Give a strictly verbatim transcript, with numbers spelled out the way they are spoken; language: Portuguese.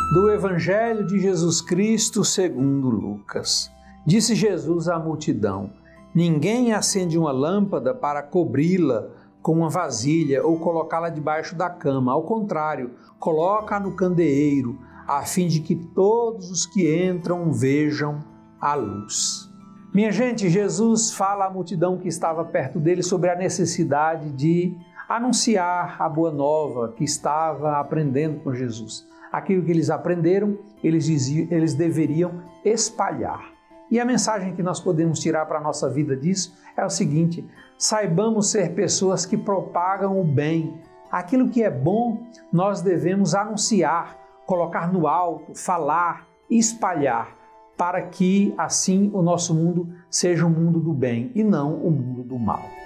Do Evangelho de Jesus Cristo segundo Lucas. Disse Jesus à multidão: ninguém acende uma lâmpada para cobri-la com uma vasilha ou colocá-la debaixo da cama. Ao contrário, coloca-a no candeeiro, a fim de que todos os que entram vejam a luz. Minha gente, Jesus fala à multidão que estava perto dele sobre a necessidade de anunciar a boa nova que estava aprendendo com Jesus. Aquilo que eles aprenderam, eles, diziam, eles deveriam espalhar. E a mensagem que nós podemos tirar para a nossa vida disso é o seguinte: saibamos ser pessoas que propagam o bem. Aquilo que é bom, nós devemos anunciar, colocar no alto, falar, espalhar, para que assim o nosso mundo seja um mundo do bem e não o mundo do mal.